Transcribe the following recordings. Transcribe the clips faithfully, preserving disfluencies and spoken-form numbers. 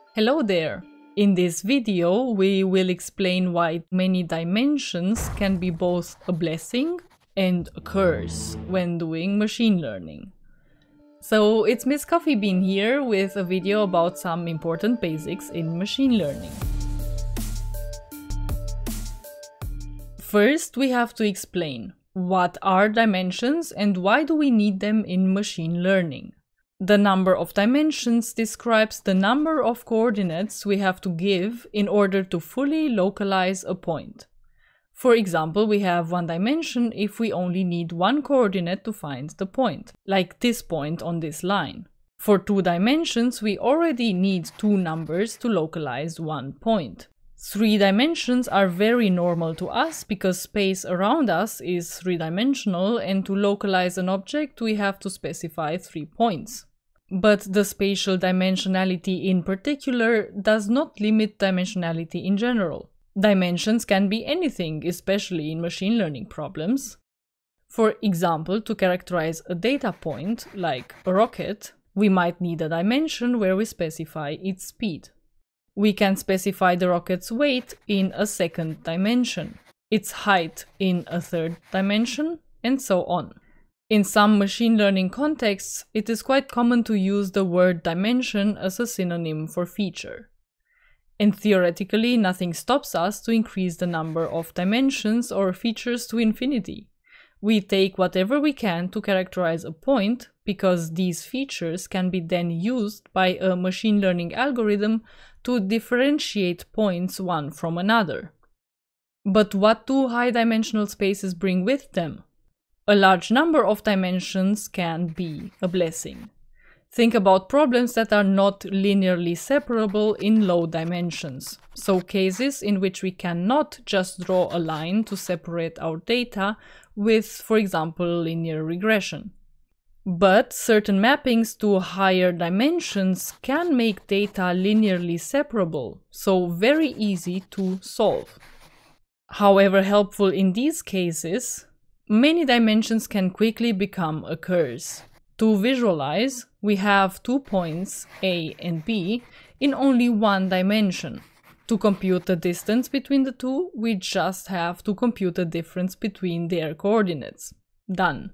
Hello there! In this video, we will explain why many dimensions can be both a blessing and a curse when doing machine learning. So it's Miss Coffee Bean here with a video about some important basics in machine learning. First, we have to explain what are dimensions and why do we need them in machine learning. The number of dimensions describes the number of coordinates we have to give in order to fully localize a point. For example, we have one dimension if we only need one coordinate to find the point, like this point on this line. For two dimensions, we already need two numbers to localize one point. Three dimensions are very normal to us because space around us is three-dimensional, and to localize an object we have to specify three points. But the spatial dimensionality in particular does not limit dimensionality in general. Dimensions can be anything, especially in machine learning problems. For example, to characterize a data point, like a rocket, we might need a dimension where we specify its speed. We can specify the rocket's weight in a second dimension, its height in a third dimension, and so on. In some machine learning contexts, it is quite common to use the word dimension as a synonym for feature. And theoretically, nothing stops us to increase the number of dimensions or features to infinity. We take whatever we can to characterize a point, because these features can be then used by a machine learning algorithm to differentiate points one from another. But what do high-dimensional spaces bring with them? A large number of dimensions can be a blessing. Think about problems that are not linearly separable in low dimensions, so cases in which we cannot just draw a line to separate our data with, for example, linear regression. But certain mappings to higher dimensions can make data linearly separable, so very easy to solve. However helpful in these cases, many dimensions can quickly become a curse. To visualize, we have two points, A and B, in only one dimension. To compute the distance between the two, we just have to compute the difference between their coordinates. Done.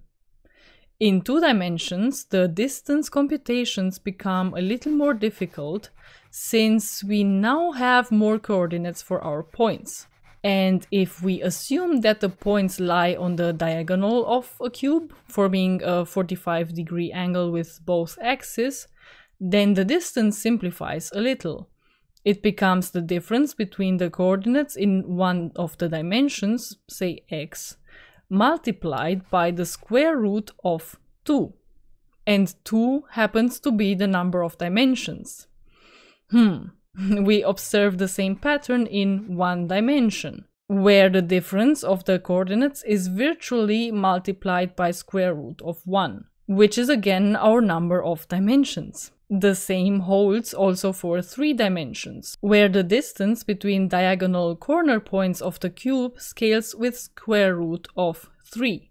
In two dimensions, the distance computations become a little more difficult, since we now have more coordinates for our points. And if we assume that the points lie on the diagonal of a cube, forming a forty-five degree angle with both axes, then the distance simplifies a little. It becomes the difference between the coordinates in one of the dimensions, say x, multiplied by the square root of two. And two happens to be the number of dimensions. Hmm. We observe the same pattern in one dimension, where the difference of the coordinates is virtually multiplied by square root of one, which is again our number of dimensions. The same holds also for three dimensions, where the distance between diagonal corner points of the cube scales with square root of three.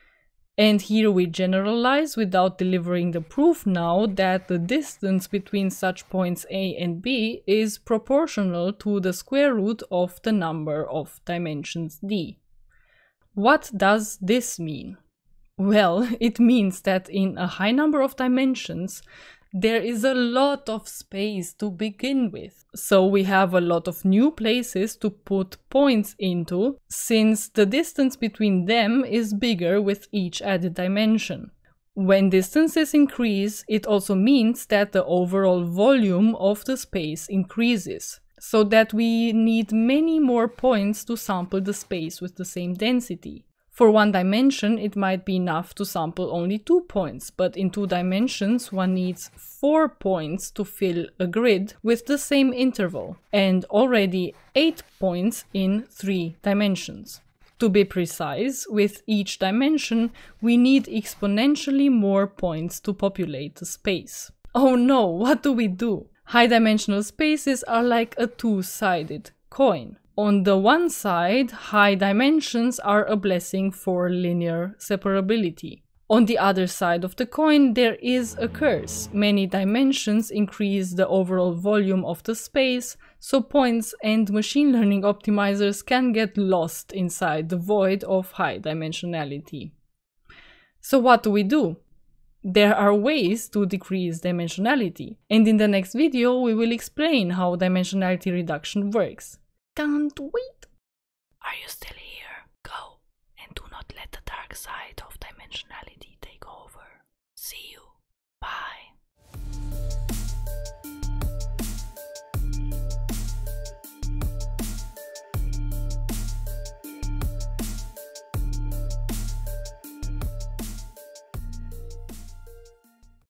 And here we generalize without delivering the proof now that the distance between such points A and B is proportional to the square root of the number of dimensions d. What does this mean? Well, it means that in a high number of dimensions, there is a lot of space to begin with. So we have a lot of new places to put points into, since the distance between them is bigger with each added dimension. When distances increase, it also means that the overall volume of the space increases, so that we need many more points to sample the space with the same density. For one dimension, it might be enough to sample only two points, but in two dimensions, one needs four points to fill a grid with the same interval, and already eight points in three dimensions. To be precise, with each dimension, we need exponentially more points to populate the space. Oh no, what do we do? High-dimensional spaces are like a two-sided coin. On the one side, high dimensions are a blessing for linear separability. On the other side of the coin, there is a curse. Many dimensions increase the overall volume of the space, so points and machine learning optimizers can get lost inside the void of high dimensionality. So what do we do? There are ways to decrease dimensionality, and in the next video we will explain how dimensionality reduction works. Can't wait! Are you still here? Go, and do not let the dark side of dimensionality take over. See you. Bye.